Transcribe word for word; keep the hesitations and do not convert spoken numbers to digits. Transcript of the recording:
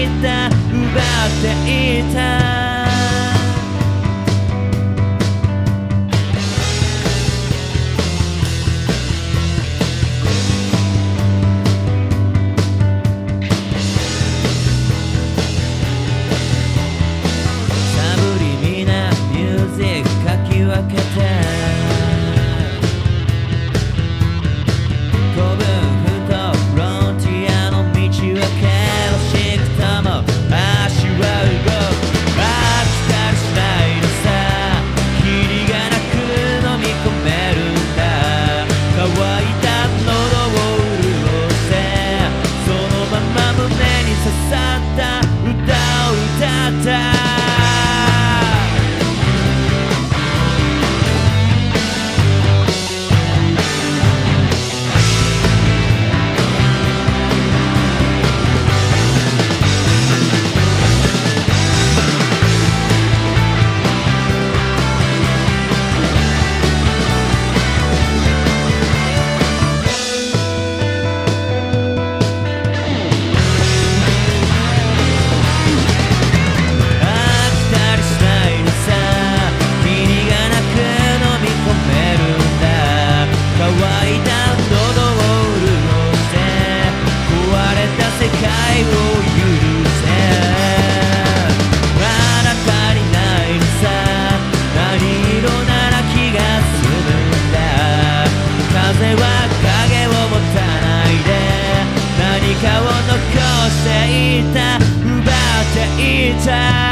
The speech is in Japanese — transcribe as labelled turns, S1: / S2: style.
S1: た奪っていた分けて古文ふとフロンティアの道を険しくとも足は動く飽きたりしないのさキリがなく飲み込めるんだ乾いた喉を潤せそのまま胸に刺さった歌を歌った残していた奪っていた